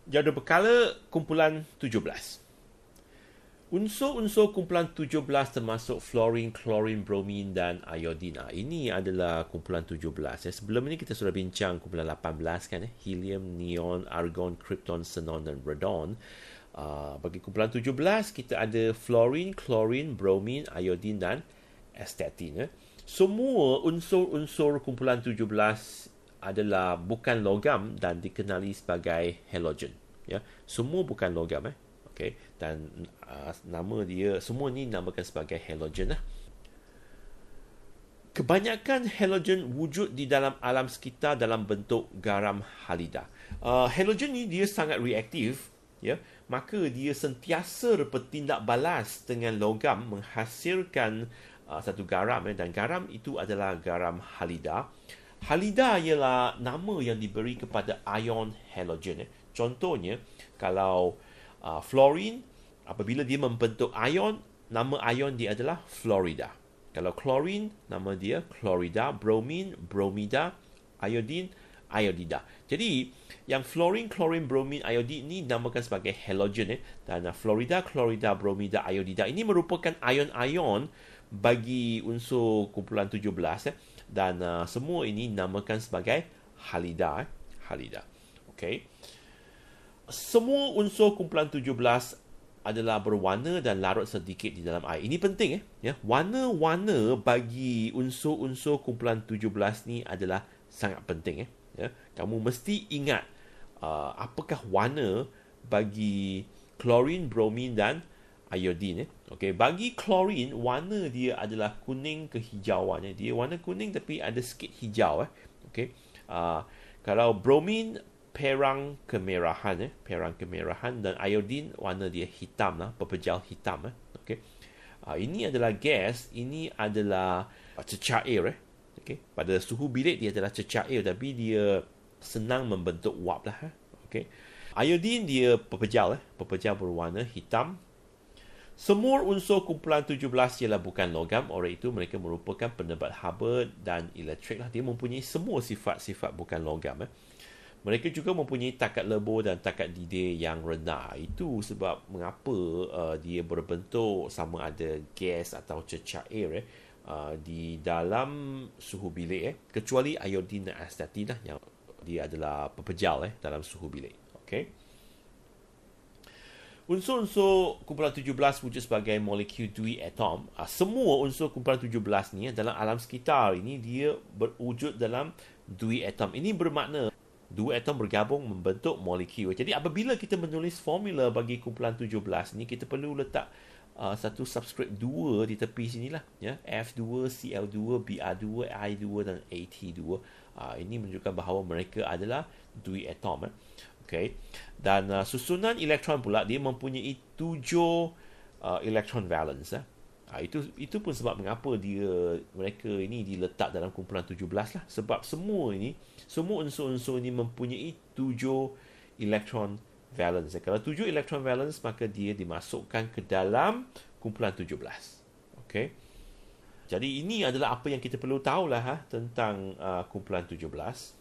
Jadual berkala kumpulan 17. Unsur-unsur kumpulan 17 termasuk fluorine, chlorine, bromine dan iodine. Ini adalah kumpulan 17. Sebelum ini kita sudah bincang kumpulan 18 kan. Helium, neon, argon, krypton, xenon dan radon. Bagi kumpulan 17 kita ada fluorine, chlorine, bromine, iodine dan astatine. Semua unsur-unsur kumpulan 17 adalah bukan logam dan dikenali sebagai halogen. Ya, semua bukan logam. Okay. Dan nama dia, semua ni namakan sebagai halogen lah. Kebanyakan halogen wujud di dalam alam sekitar dalam bentuk garam halida. Halogen ni dia sangat reaktif, ya, maka dia sentiasa bertindak balas dengan logam menghasilkan satu garam, dan garam itu adalah garam halida. Halida ialah nama yang diberi kepada ion halogen. Contohnya, kalau fluorine, apabila dia membentuk ion, nama ion dia adalah fluorida. Kalau chlorine, nama dia chlorida. Bromine, bromida. Iodine, iodida. Jadi, yang fluorine, chlorine, bromine, iodine ni namakan sebagai halogen. Dan fluorida, chlorida, bromida, iodida ini merupakan ion-ion bagi unsur kumpulan 17. Dan semua ini namakan sebagai halida. Halida. Okay. Semua unsur kumpulan 17 adalah berwarna dan larut sedikit di dalam air. Ini penting. Ya. Warna-warna bagi unsur-unsur kumpulan 17 ni adalah sangat penting. Ya. Kamu mesti ingat apakah warna bagi chlorine, bromine dan iodine. Okay. Bagi chlorine, warna dia adalah kuning kehijauan. Dia warna kuning tapi ada sikit hijau. Okay. Kalau bromine, perang kemerahan, perang kemerahan, dan iodine warna dia hitam lah, pepejal hitam. Okay. Ini adalah gas, ini adalah cecair. Okay. Pada suhu bilik dia adalah cecair, tapi dia senang membentuk wap lah. Okay. Iodine dia pepejal, pepejal berwarna hitam. Semua unsur kumpulan 17 ialah bukan logam, oleh itu mereka merupakan penebat haba dan elektrik lah. Dia mempunyai semua sifat-sifat bukan logam. Mereka juga mempunyai takat lebur dan takat didih yang rendah. Itu sebab mengapa dia berbentuk sama ada gas atau cecair di dalam suhu bilik. Kecuali iodine dan astatine yang dia adalah pepejal dalam suhu bilik. Okay. Unsur-unsur kumpulan 17 wujud sebagai molekul dui atom. Semua unsur kumpulan 17 ni dalam alam sekitar ini dia berwujud dalam dui atom. Ini bermakna dua atom bergabung membentuk molekul. Jadi apabila kita menulis formula bagi kumpulan 17 ni, kita perlu letak satu subscript 2 di tepi sinilah, ya. F2, Cl2, Br2, I2 dan At2. Ini menunjukkan bahawa mereka adalah dui atom. Okay. Dan susunan elektron pula dia mempunyai 7 elektron valence. Itu pun sebab mengapa mereka ini diletak dalam kumpulan 17 lah. Sebab semua unsur-unsur ini mempunyai 7 elektron valence. Kalau 7 elektron valence, maka dia dimasukkan ke dalam kumpulan 17. Okay. Jadi ini adalah apa yang kita perlu tahulah tentang kumpulan 17.